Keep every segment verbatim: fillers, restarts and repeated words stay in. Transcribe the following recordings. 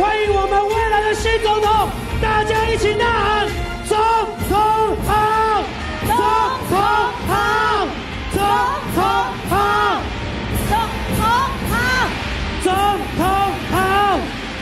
欢迎我们未来的新总统，大家一起呐喊：总统好，总统好，总统好， 总统好， 总统好，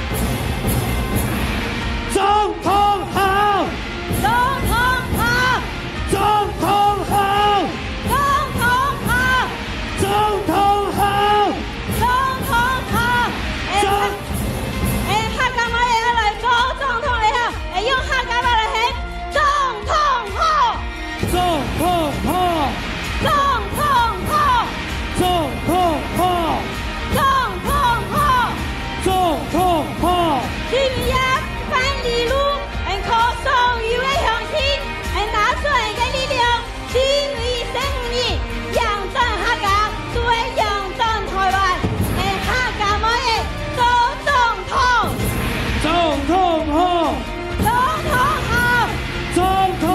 总统好， 总统好， 总统好， 总统好， 总统好， 总统好。 总诶，客家话也来做总统了哈，诶，用客家话来喊总统好， 总统好， 总统好， 总统好， 总统好。 总统好。 今日反离路，俺靠所有的乡亲，俺拿出来的力量，新为生意，扬转客家，作为扬转台湾，俺客家话的做总统， 总统好， 总统好， 总统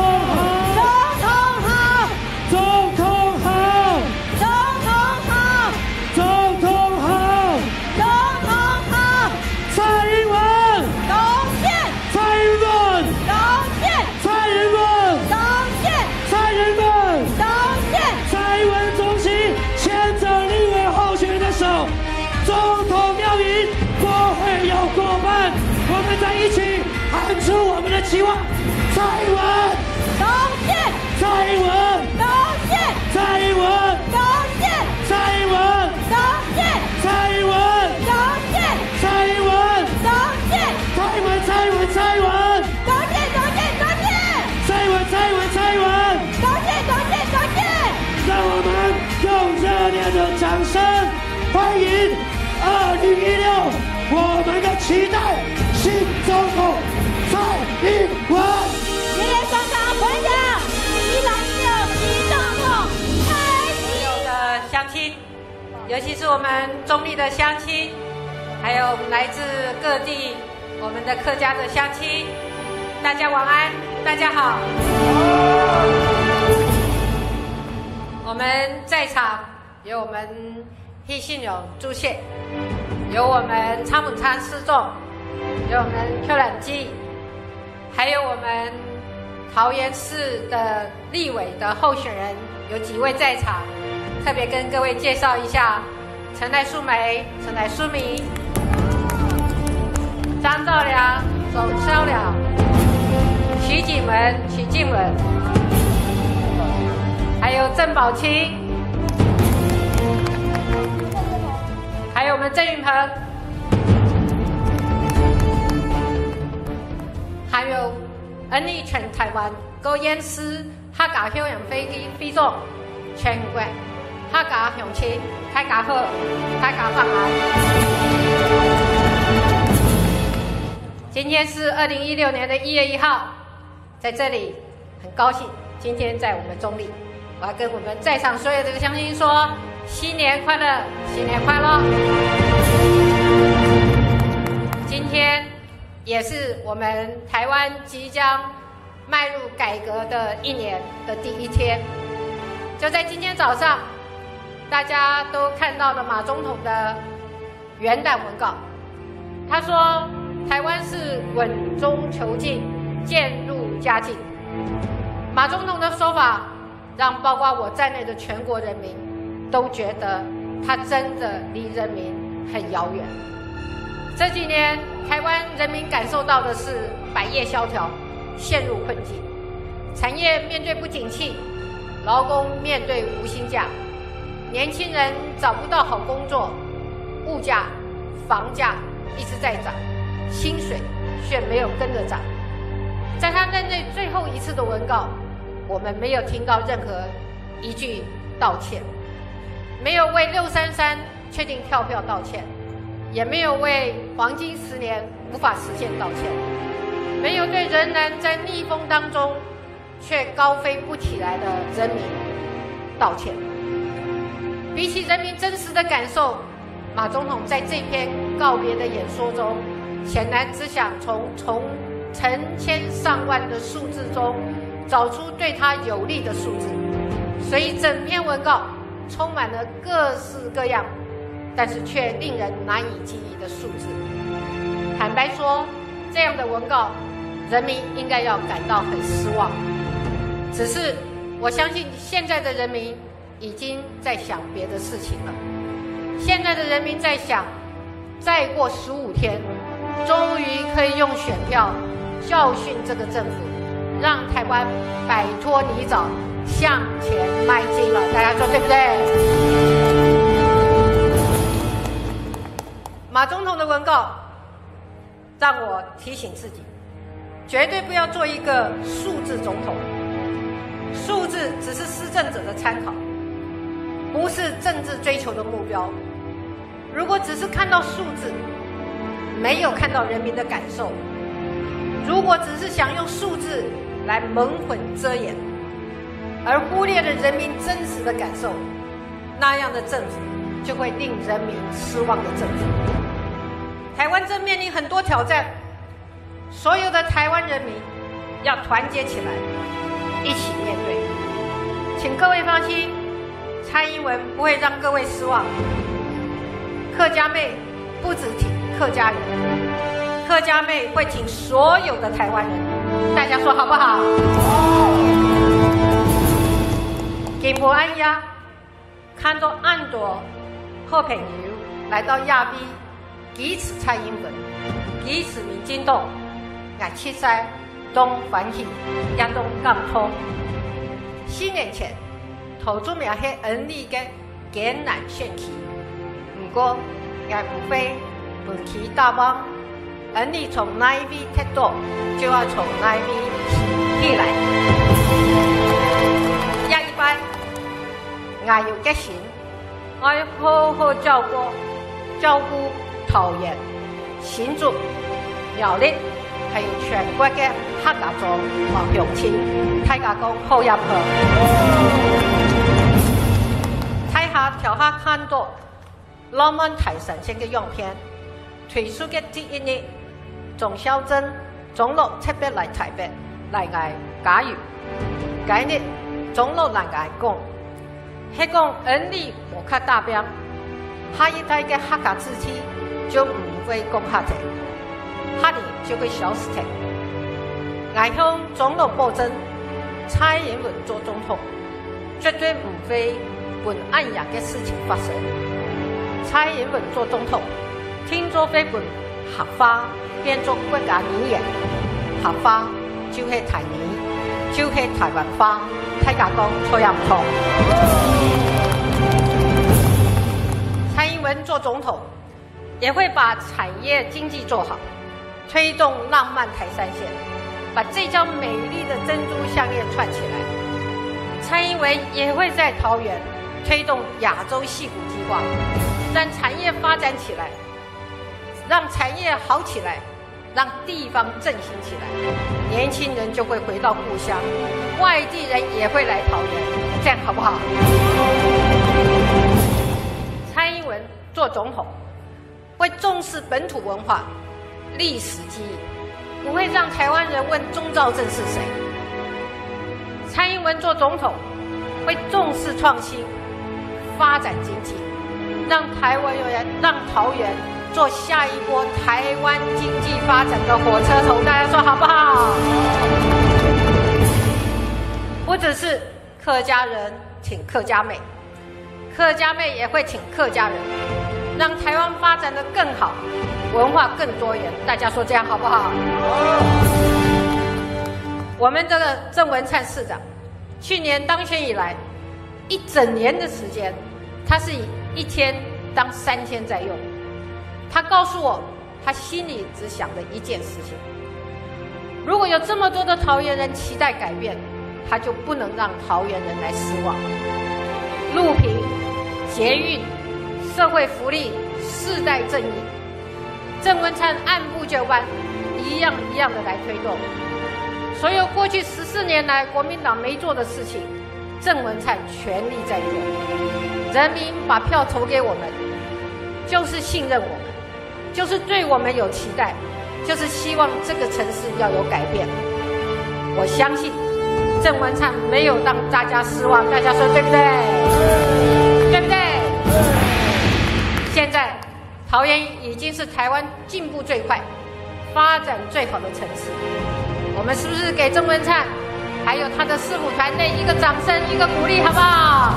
好， 总统好， 总统好， 总统好， 总统好， 总统好， 蔡英文， 贡献， 蔡英文， 贡献， 蔡英文， 贡献， 蔡英文， 贡献。 蔡英文总统牵着立委候选人的手，总统要赢，国会要过半，我们在一起喊出我们的期望。蔡英文， 贡献， 蔡英文， 贡献， 蔡英文， 贡献， 蔡英文， 贡献， 蔡英文， 贡献， 蔡英文， 贡献， 蔡英文，蔡英文，蔡英文， 贡献，贡献，贡献， 蔡英文，蔡英文，蔡英文， 贡献，贡献，贡献。 让我们用热烈的掌声欢迎二零一六我们的期待新总统蔡英文。 热烈掌声欢迎一零一六新总统蔡英文。 的乡亲，尤其是我们中立的乡亲，还有来自各地我们的客家的乡亲，大家晚安，大家好。我们在场有我们叶信勇朱县，有我们昌本昌市众，有我们邱览基，还有我们桃园市的立委的候选人有几位在场，特别跟各位介绍一下：陈来淑梅、陈来淑明、张兆良、总销了、徐景文、徐静文，还有郑宝清，还有我们郑云鹏，还有恩利全台湾高烟师客家休养飞机飞众全国客家乡亲大家好，大家晚安。今天是二零一六年的一月一号，在这里很高兴，今天在我们中立，我要跟我们在场所有的乡亲说新年快乐，新年快乐。今天也是我们台湾即将迈入改革的一年的第一天。就在今天早上，大家都看到了马总统的元旦文告，他说台湾是稳中求进，渐入佳境。马总统的说法让包括我在内的全国人民都觉得他真的离人民很遥远。这几年台湾人民感受到的是百业萧条，陷入困境，产业面对不景气，劳工面对无薪假，年轻人找不到好工作，物价、房价一直在涨，薪水却没有跟着涨。在他任内最后一次的文告，我们没有听到任何一句道歉，没有为六三三确定跳票道歉，也没有为黄金十年无法实现道歉，没有对仍然在逆风当中却高飞不起来的人民道歉。比起人民真实的感受，马总统在这篇告别的演说中，显然只想从从成千上万的数字中找出对他有利的数字，所以整篇文告充满了各式各样但是却令人难以记忆的数字。坦坦白说，这样的文告，人民应该要感到很失望。只是我相信现在的人民已经在想别的事情了。现在的人民在想，再过十五天，终于可以用选票教训这个政府，让台湾摆脱泥沼，向前迈进了。大家说对不对？马总统的文告让我提醒自己，绝对不要做一个数字总统。数字只是施政者的参考，不是政治追求的目标。如果只是看到数字，没有看到人民的感受，如果只是想用数字来蒙混遮掩，而忽略了人民真实的感受，那样的政府就会令人民失望的政府。台湾正面临很多挑战，所有的台湾人民要团结起来，一起面对。请各位放心，蔡英文不会让各位失望。客家妹不只挺客家人，客家妹会挺所有的台湾人。大家说好不好？金浦安呀，看到安多好朋友来到亚庇支持蔡英文，支持民进党，我七塞东欢喜，也东感通。四年前，投注名是恩利嘅艰难选区，不过也无非本期大帮，恩利从哪一边踢到，就要从哪一边起来。一一班，我要决心，我要好好照顾照顾桃园、新竹、苗栗，还有全国嘅客家族和乡亲，大家讲好入去。睇下條下看到浪漫台神仙嘅樣片，推出嘅第一日，總小珍總落特別嚟台北嚟嗌加油。今日總落嚟嗌講，係講恩利無卡大兵，下一代嘅客家子弟就唔會講下題，下年就會消失嘅。我向總落保證，蔡英文做總統，絕對唔會本安樣嘅事情發生。蔡英文做總統，聽做非本合法變做國家語言，合法就係台語，就係台灣話，大家講錯也唔錯。蔡英文做總統，也會把產業經濟做好，推動浪漫台三線，把這條美麗的珍珠項鏈串起來。蔡英文也會在桃園推動亞洲矽谷計劃，讓產業發展起來，讓產業好起來，讓地方振興起來，年輕人就會回到故鄉，外地人也會來桃園，這樣好不好？蔡英文做總統，會重視本土文化、歷史記憶，不會讓台灣人問鍾肇政是誰。蔡英文做總統，會重視創新、發展經濟，讓台灣人讓桃園做下一波台灣經濟發展的火車頭。大家說好不好？不只是客家人挺客家妹，客家妹也會挺客家人，讓台灣發展得更好，文化更多元。大家說這樣好不好？我們這個鄭文燦市長去年當選以來，一整年的時間，他是以一天當三天在用。他告訴我，他心裡只想着一件事情：如果有這麼多的桃園人期待改變，他就不能讓桃園人來失望。路平、捷運、社會福利、世代正義，鄭文燦按部就班，一樣一樣的來推動。所有過去十四年來國民黨沒做的事情，鄭文燦全力在做。人民把票投給我們，就是信任我們，就是對我們有期待，就是希望這個城市要有改變。我相信鄭文燦沒有讓大家失望，大家說對不對？對不對？現在桃園已經是台灣進步最快、 发展最好的城市。我们是不是给郑文灿还有他的市府团队一个掌声，一个鼓励，好不好？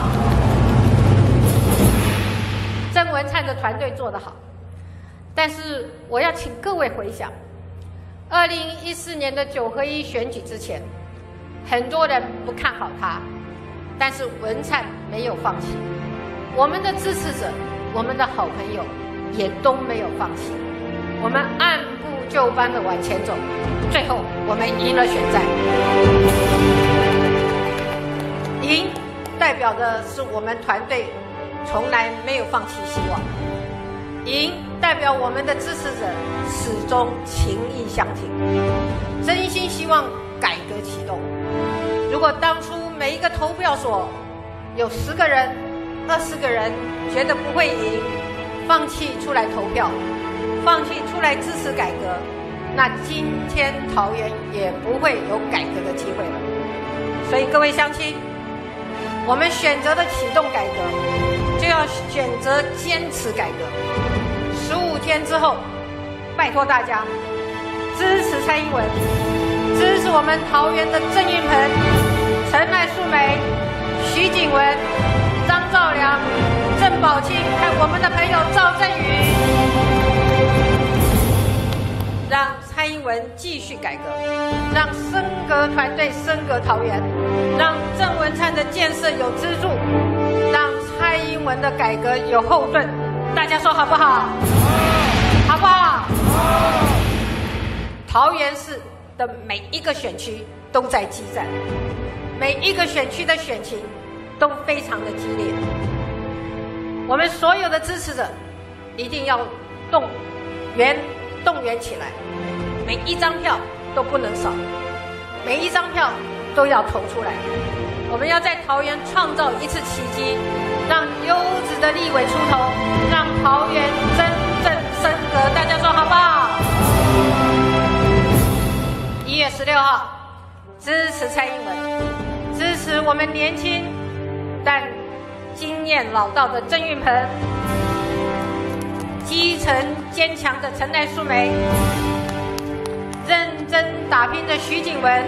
郑文灿的团队做得好，但是我要请各位回想，二零一四年的九合一选举之前，很多人不看好他，但是文灿没有放弃，我们的支持者，我们的好朋友也都没有放弃，我们按部就班的往前走，最后我们赢了选战。赢代表的是我们团队从来没有放弃希望，赢代表我们的支持者始终情义相挺，真心希望改革启动。如果当初每一个投票所有十个人、二十个人觉得不会赢，放弃出来投票，放弃出来支持改革，那今天桃园也不会有改革的机会了。所以各位乡亲，我们选择的启动改革，就要选择坚持改革。十五天之后，拜托大家支持蔡英文，支持我们桃园的郑运鹏、陈乃素梅、徐景文、张兆良、郑宝清，还有我们的朋友赵振宇，让蔡英文继续改革，让升格团队升格桃园，让郑文灿的建设有支柱，让蔡英文的改革有后盾。大家说好不好？好不好？桃园市的每一个选区都在激战，每一个选区的选情都非常的激烈。我们所有的支持者一定要动员动员起来，每一张票都不能少，每一张票都要投出来。我们要在桃园创造一次奇迹，让优质的立委出头，让桃园真正升格。大家说好不好？一月十六号，支持蔡英文，支持我们年轻但经验老道的郑运鹏，基层坚强的陈乃素梅，认真打拼的徐景文，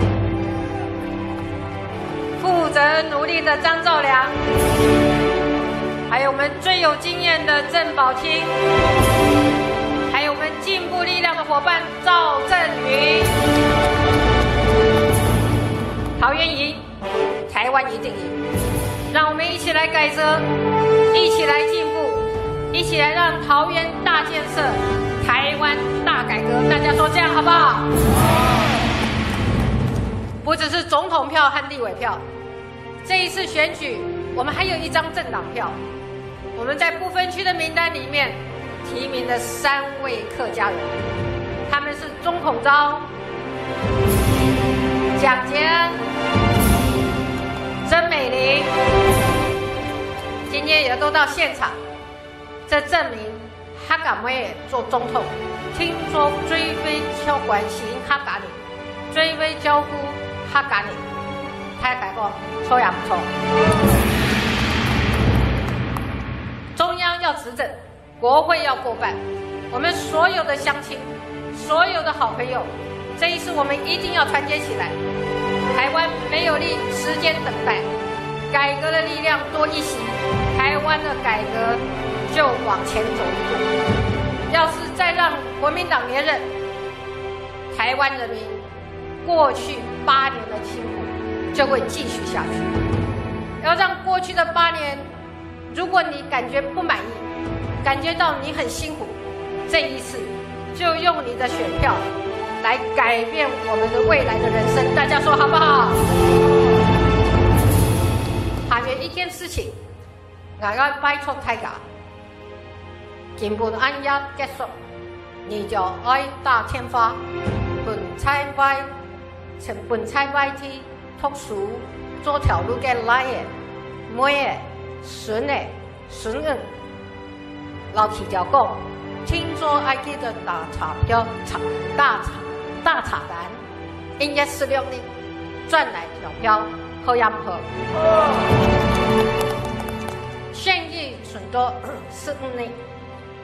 负责努力的张兆良，还有我们最有经验的郑宝清，还有我们进步力量的伙伴赵振宇。桃园赢，台湾一定赢。让我们一起来改革，一起来进步，一起来让桃园大建设，台湾大改革。大家说这样好不好？不只是总统票和立委票，这一次选举我们还有一张政党票。我们在不分区的名单里面提名了三位客家人，他们是钟孔昭、蒋捷恩、曾美玲，今天也都到现场，这证明他敢为做总统。听说追非交关系他敢你，追非交夫他敢你，他改过错也不错。中央要执政，国会要过半，我们所有的乡亲，所有的好朋友，这一次我们一定要团结起来。台湾没有力时间等待，改革的力量多一席，台湾的改革就往前走一步。要是再让国民党连任，台湾人民过去八年的辛苦就会继续下去。要让过去的八年，如果你感觉不满意，感觉到你很辛苦，这一次就用你的选票来改变我们的未来的人生。大家说好不好？下面一件事情，我要拜托大家，基本案一结束，你就愛打天花，本菜歪，從本菜歪梯讀書，做條路嘅來嘅，妹嘅，孫嘅，孫嘅，老皮就講，聽說愛記得打查票，查大查大查單，一月十六日轉來投票，好唔好？現役存多十五日。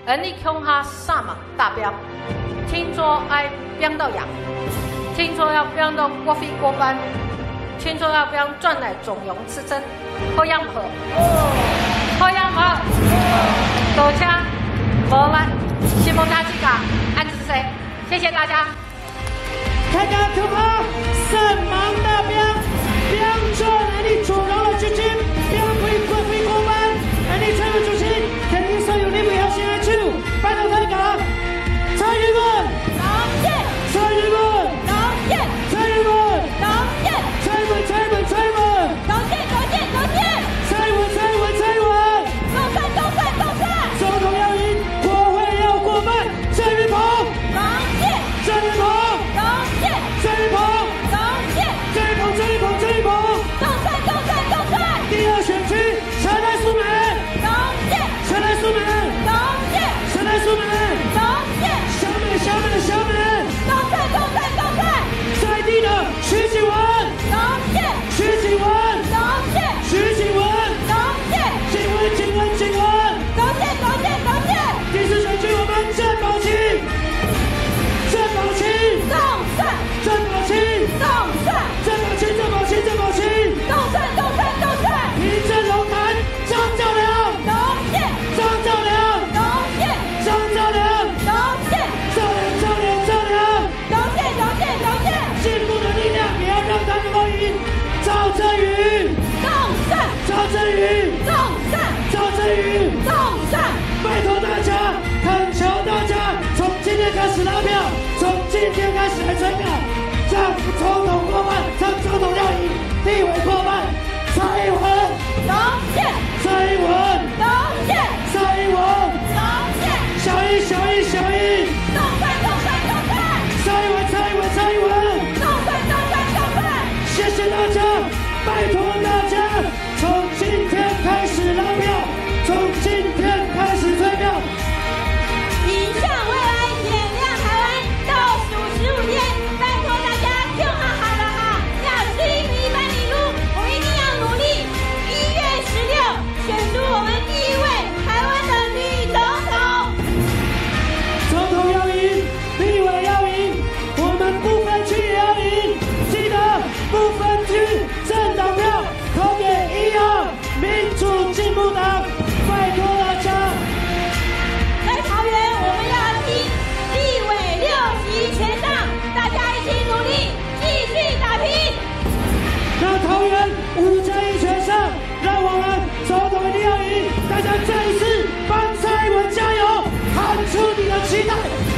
而你恐哈萨马大标，听说爱标到养，听说要标到国非国班，听说要标转来总容之争，好样好，好样好，多谢无来，新蒙大吉嘎，安子谁？谢谢大家。 看看恐哈圣芒大标，标转来你总容的基金，标非国非国班，而你财务主席肯定所有你不要先来去。拜托大家，蔡英文， 感谢， 蔡英文， 感谢， 蔡英文， 感谢， 蔡英文，蔡英文，蔡英文， 感谢，感谢，感谢， 蔡英文，蔡英文，蔡英文， 总算，总算，总算， 总统要赢，国会要过半，郑云鹏， 感谢， 郑云鹏， 感谢， 郑云鹏， 感谢， 郑云鹏，郑云鹏，郑云鹏， 总算，总算，总算， 第二选区，陈来苏美， 感谢， 陈来苏美， 感谢， 陈来苏美。 感谢， 小美，小美，小美， 总算，总算，总算， 在地的徐景文， 感谢， 徐景文， 感谢， 徐景文， 感谢， 景文，景文，景文。 感谢，感谢，感谢， 第四选区我们郑宝清，郑宝清， 总算， 郑宝清， 总算， 郑宝清，郑宝清，郑宝清。 总算，总算，总算， 平镇龙潭张兆良， 感谢， 张兆良， 感谢， 张兆良， 感谢， 兆良，兆良，兆良。 感谢，感谢，感谢， 进步的力量也要让他能够赢。赵振宇， 总算， 赵振宇， 总算， 赵振宇。 总算， 拜托大家，恳求大家，从今天开始拉票，从今天开始来催票，让总统过半，让总统要赢，立委过半，蔡英文， 感谢， 蔡英文， 感谢， 蔡英文， 感谢， 小英，小英，小英， 总算，总算，总算， 蔡英文，蔡英文，蔡英文， 总算，总算，总算， 谢谢大家，拜托大家，从今天开始拉票，从今天开始催票。 迎向未来，点亮台湾，倒数十五天，拜托大家，就好好的哈，要经一万里路，我们一定要努力。一月十六，选出我们第一位台湾的女总统。 总统要赢，立委要赢，我们不分区也要赢。记得不分区政党票投给一号民主进步党，拜托大家。 在桃园，我们要拼立委六席全上，大家一起努力，继续打拼。 让桃园五加一全上，让我们总统一定要赢！大家再一次帮蔡英文加油，喊出你的期待！